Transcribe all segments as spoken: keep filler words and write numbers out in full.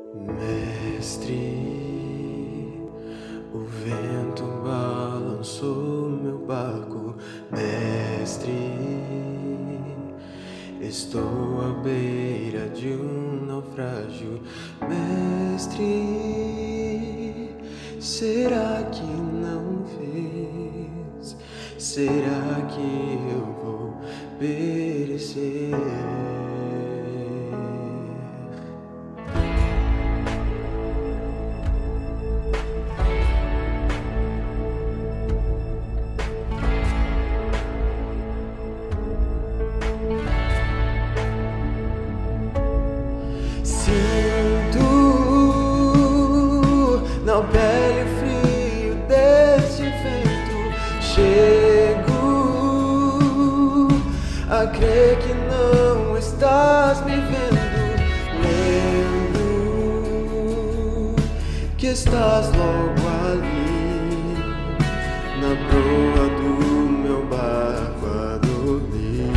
Mestre, o vento balançou meu barco. Mestre, estou à beira de um naufrágio. Mestre, será que não vês? Será que eu vou perecer? Sinto na pele o frio desse vento. Chego a crer que não estás me vendo. Lembro que estás logo ali, na proa do meu barco a dormir.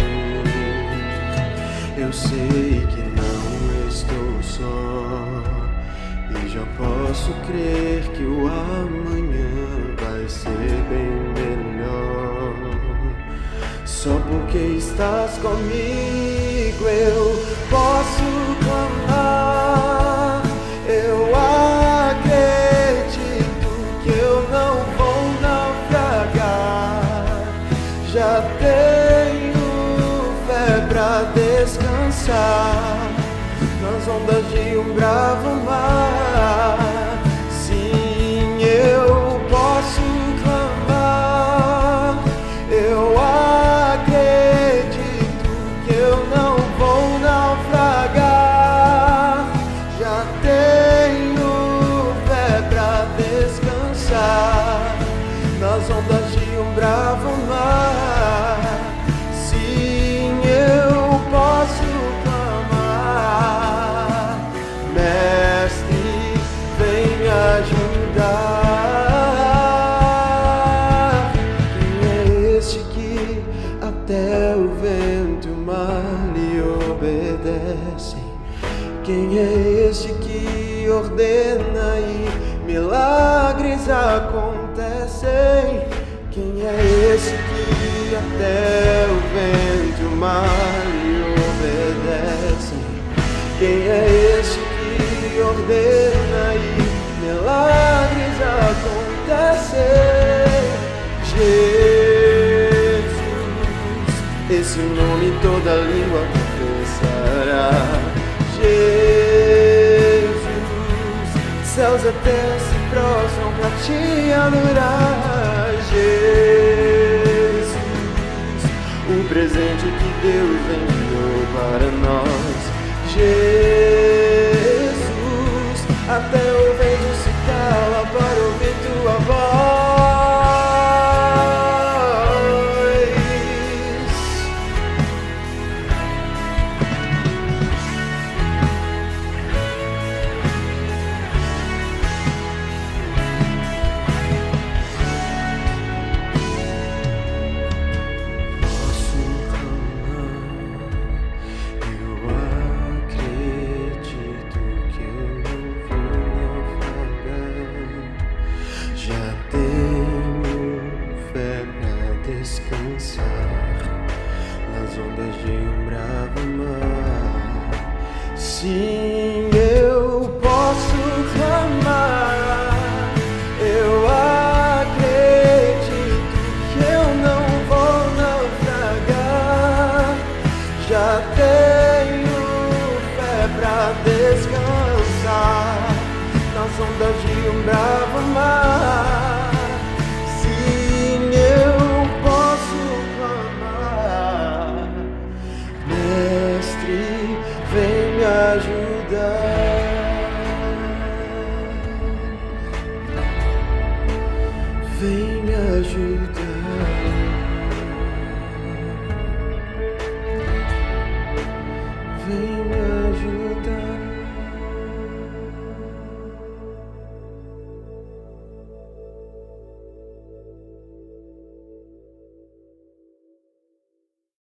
Eu sei que estou só e já posso crer que o amanhã vai ser bem melhor. Só porque estás comigo eu posso clamar. Eu acredito que eu não vou naufragar. Já tenho fé pra descansar nas ondas de um bravo mar. Sim, eu posso clamar. Eu acredito que eu não vou naufragar. Já tenho fé pra descansar nas ondas de um bravo mar. Sim, eu posso ajudar. Quem é este que até o vento e o mar lhe obedecem? Quem é este que ordena e milagres acontecem? Quem é esse que até o vento e o mar lhe obedecem? Quem é esse que ordena e milagres acontecem? Jesus, esse nome toda língua confessará. Jesus, céus e terra se prostram pra te adorar. Jesus, o presente que Deus enviou para nós. Jesus, até o vento se cala para ouvir tua voz. Posso clamar, eu acredito que eu não vou naufragar. Já tenho fé pra descansar nas ondas de um bravo mar. Sim, eu posso clamar. Eu acredito que eu não vou naufragar. Já tenho fé pra descansar nas ondas de um bravo mar. Sim, eu posso clamar. Mestre, vem me ajudar. Vem me ajudar. Vem me ajudar.